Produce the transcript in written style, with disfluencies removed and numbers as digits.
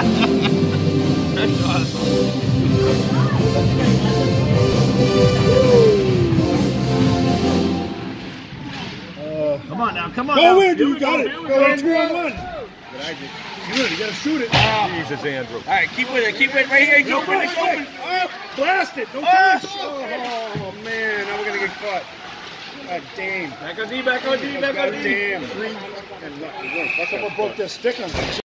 That's awesome. Come on now, come on. Go now. in, dude. You got it. Go in, 2-on-1. You got to shoot it. Jesus, Andrew. All right, keep with it. Keep it right here. Keep No, it. open. Oh, blast it. Don't touch. Oh, man. Now we're going to get caught. God damn. Back on D, back on D, back on God D. damn. Someone broke their stick on